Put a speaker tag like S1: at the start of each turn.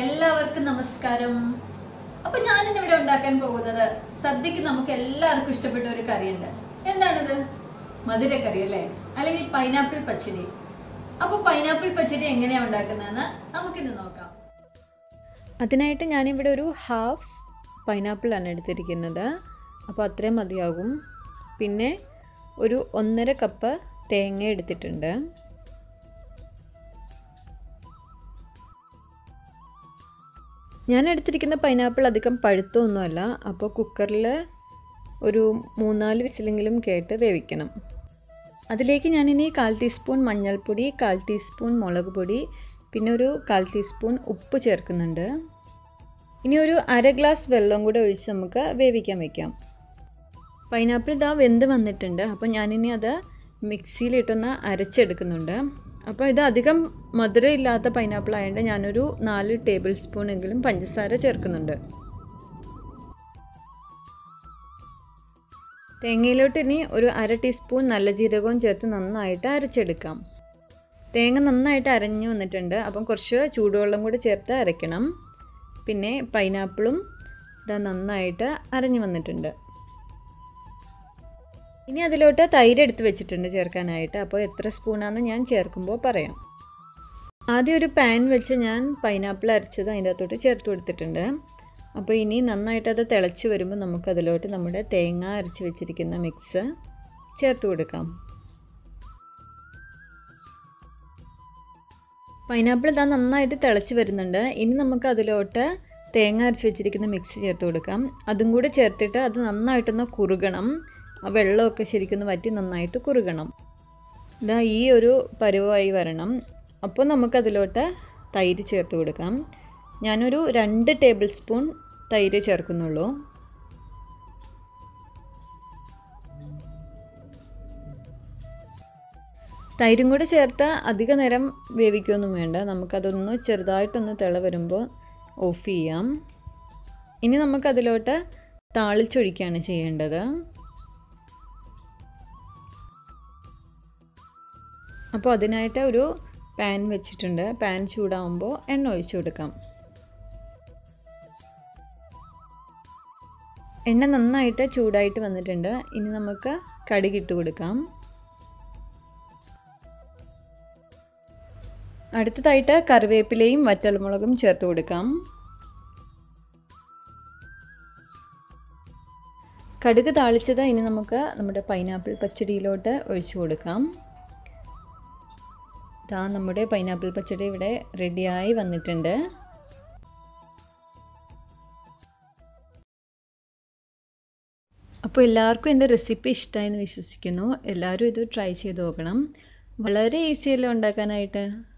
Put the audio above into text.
S1: എല്ലാവർക്കും നമസ്കാരം. അപ്പോൾ ഞാൻ ഇന്ന് ഇവിടെ ഉണ്ടാക്കാൻ പോകുന്നത് സദ്യക്ക് നമുക്ക് എല്ലാവർക്കും ഇഷ്ടപ്പെട്ട ഒരു കറിയുണ്ട്. എന്താണത്? മധുരക്കറി അല്ലേ, അല്ലെങ്കിൽ പൈനാപ്പിൾ പച്ചടി. അപ്പോൾ പൈനാപ്പിൾ പച്ചടി എങ്ങനെയാണ് ഉണ്ടാക്കുന്നതെന്ന് നമുക്കിന്ന് നോക്കാം.
S2: അതിനായിട്ട് ഞാനിവിടെ ഒരു ഹാഫ് പൈനാപ്പിൾ ആണ് എടുത്തിരിക്കുന്നത്. അപ്പോൾ അത്രയും മതിയാകും. പിന്നെ ഒരു 1.5 കപ്പ് തേങ്ങ എടുത്തിട്ടുണ്ട്. ഞാൻ എടുത്തിരിക്കുന്ന പൈനാപ്പിൾ അധികം പഴുത്തൊന്നുമല്ല. അപ്പോൾ കുക്കറിൽ ഒരു 3-4 വിസിലെങ്കിലും കേട്ട് വേവിക്കണം. അതിലേക്ക് ഞാനിനി 1/4 ടീസ്പൂൺ മഞ്ഞൾപ്പൊടി, 1/4 ടീസ്പൂൺ മുളക് പൊടി, പിന്നെ ഒരു 1/4 ടീസ്പൂൺ ഉപ്പ് ചേർക്കുന്നുണ്ട്. ഇനി ഒരു 1/2 ഗ്ലാസ് വെള്ളം കൂടെ ഒഴിച്ച് നമുക്ക് വേവിക്കാൻ വയ്ക്കാം. പൈനാപ്പിൾ ഇതാ വെന്ത് വന്നിട്ടുണ്ട്. അപ്പോൾ ഞാനിനി അത് മിക്സിയിലിട്ടൊന്ന് അരച്ചെടുക്കുന്നുണ്ട്. അപ്പോൾ ഇത് അധികം മധുരം ഇല്ലാത്ത പൈനാപ്പിൾ ആയതുകൊണ്ട് ഞാനൊരു 4 ടേബിൾ സ്പൂൺ എങ്കിലും പഞ്ചസാര ചേർക്കുന്നുണ്ട്. തേങ്ങയിലോട്ട് ഇനി ഒരു 1/2 ടീസ്പൂൺ നല്ല ജീരകവും ചേർത്ത് നന്നായിട്ട് അരച്ചെടുക്കാം. തേങ്ങ നന്നായിട്ട് അരഞ്ഞു വന്നിട്ടുണ്ട്. അപ്പം കുറച്ച് ചൂടുവെള്ളം കൂടി ചേർത്ത് അരയ്ക്കണം. പിന്നെ പൈനാപ്പിളും ഇതാ നന്നായിട്ട് അരഞ്ഞു വന്നിട്ടുണ്ട്. ഇനി അതിലോട്ട് തൈര് എടുത്ത് വെച്ചിട്ടുണ്ട് ചേർക്കാനായിട്ട്. അപ്പോൾ എത്ര സ്പൂണാണെന്ന് ഞാൻ ചേർക്കുമ്പോൾ പറയാം. ആദ്യം ഒരു പാൻ വെച്ച് ഞാൻ പൈനാപ്പിൾ അരച്ചത് അതിൻ്റെ അകത്തോട്ട് ചേർത്ത് കൊടുത്തിട്ടുണ്ട്. അപ്പോൾ ഇനി നന്നായിട്ട് അത് തിളച്ച് വരുമ്പോൾ നമുക്കതിലോട്ട് നമ്മുടെ തേങ്ങ അരച്ച് വെച്ചിരിക്കുന്ന മിക്സ് ചേർത്ത് കൊടുക്കാം. പൈനാപ്പിൾ ഇതാ നന്നായിട്ട് തിളച്ച് വരുന്നുണ്ട്. ഇനി നമുക്ക് അതിലോട്ട് തേങ്ങ അരച്ച് വെച്ചിരിക്കുന്ന മിക്സ് ചേർത്ത് കൊടുക്കാം. അതും കൂടെ ചേർത്തിട്ട് അത് നന്നായിട്ടൊന്ന് കുറുകണം. ആ വെള്ളമൊക്കെ ശരിക്കും വറ്റി നന്നായിട്ട് കുറുകണം. ഇതാ ഈ ഒരു പരുവമായി വരണം. അപ്പോൾ നമുക്കതിലോട്ട് തൈര് ചേർത്ത് കൊടുക്കാം. ഞാനൊരു 2 ടേബിൾ സ്പൂൺ തൈര് ചേർക്കുന്നുള്ളൂ. തൈരും കൂടെ ചേർത്ത് അധിക നേരം വേവിക്കുകയൊന്നും വേണ്ട. നമുക്കതൊന്ന് ചെറുതായിട്ടൊന്ന് തിള വരുമ്പോൾ ഓഫ് ചെയ്യാം. ഇനി നമുക്കതിലോട്ട് താളിച്ചൊഴിക്കുകയാണ് ചെയ്യേണ്ടത്. അപ്പോൾ അതിനായിട്ട് ഒരു പാൻ വെച്ചിട്ടുണ്ട്. പാൻ ചൂടാകുമ്പോൾ എണ്ണ ഒഴിച്ചു കൊടുക്കാം. എണ്ണ നന്നായിട്ട് ചൂടായിട്ട് വന്നിട്ടുണ്ട്. ഇനി നമുക്ക് കടുകിട്ട് കൊടുക്കാം. അടുത്തതായിട്ട് കറിവേപ്പിലയും വറ്റൽമുളകും ചേർത്ത് കൊടുക്കാം. കടുക് താളിച്ചത് ഇനി നമുക്ക് നമ്മുടെ പൈനാപ്പിൾ പച്ചടിയിലോട്ട് ഒഴിച്ചു കൊടുക്കാം. ഇതാ നമ്മുടെ പൈനാപ്പിൾ പച്ചടി ഇവിടെ റെഡിയായി വന്നിട്ടുണ്ട്. അപ്പോൾ എല്ലാവർക്കും എൻ്റെ റെസിപ്പി ഇഷ്ടമായെന്ന് വിശ്വസിക്കുന്നു. എല്ലാവരും ഇത് ട്രൈ ചെയ്ത് നോക്കണം. വളരെ ഈസിയല്ലേ ഉണ്ടാക്കാനായിട്ട്.